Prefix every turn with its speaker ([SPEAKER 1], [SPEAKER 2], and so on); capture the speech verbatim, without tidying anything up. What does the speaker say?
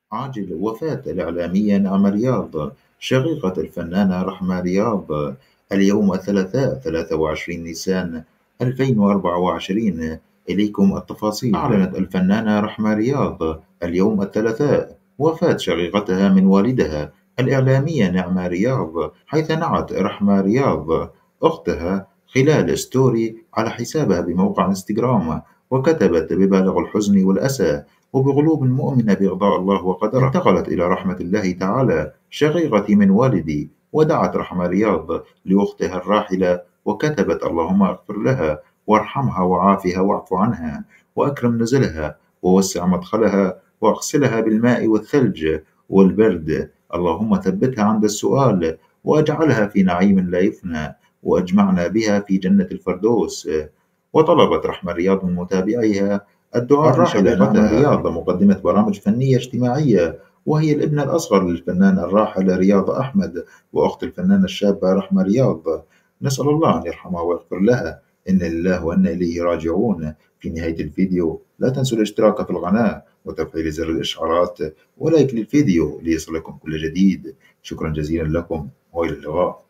[SPEAKER 1] عاجل وفاة الإعلامية نعمة رياض شقيقة الفنانة رحمة رياض اليوم الثلاثاء ثلاثة وعشرين نيسان ألفين وأربعة وعشرين. إليكم التفاصيل. أعلنت الفنانة رحمة رياض اليوم الثلاثاء وفاة شقيقتها من والدها الإعلامية نعمة رياض، حيث نعت رحمة رياض أختها خلال ستوري على حسابها بموقع انستغرام، وكتبت: ببالغ الحزن والأسى وبقلوب مؤمنة بقضاء الله وقدره، انتقلت إلى رحمة الله تعالى شقيقتي من والدي. ودعت رحمة رياض لأختها الراحلة وكتبت: اللهم اغفر لها وارحمها وعافها واعف عنها وأكرم نزلها ووسع مدخلها واغسلها بالماء والثلج والبرد، اللهم ثبتها عند السؤال وأجعلها في نعيم لا يفنى وأجمعنا بها في جنة الفردوس. وطلبت رحمة رياض من متابعيها الدعاء الراحلة نعمة رياض مقدمة برامج فنية اجتماعية، وهي الابنة الأصغر للفنان الراحل رياض أحمد وأخت الفنانة الشابة رحمة رياض. نسأل الله أن يرحمها ويغفر لها، إنا لله وإنا إليه راجعون. في نهاية الفيديو لا تنسوا الاشتراك في القناة وتفعيل زر الإشعارات ولايك للفيديو ليصلكم كل جديد. شكرا جزيلا لكم وإلى اللقاء.